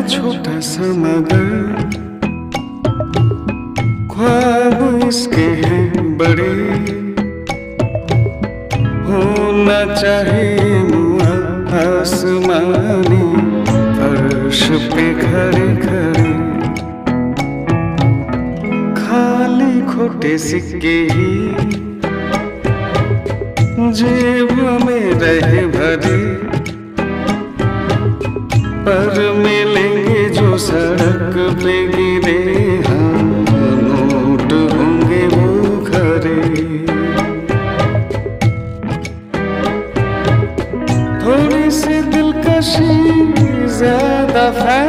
छोटा सा मगर ख्वाब इसके हैं बड़े। होना चाहिए आसमानी फर्श पे खड़े खड़े। खाली खोटे सिक्के ही जेब में रहे भरे, पर मिलेंगे जो सड़क पे गिरे, हाँ नोट होंगे वो खरे। थोड़ी सी दिलकशी ज्यादा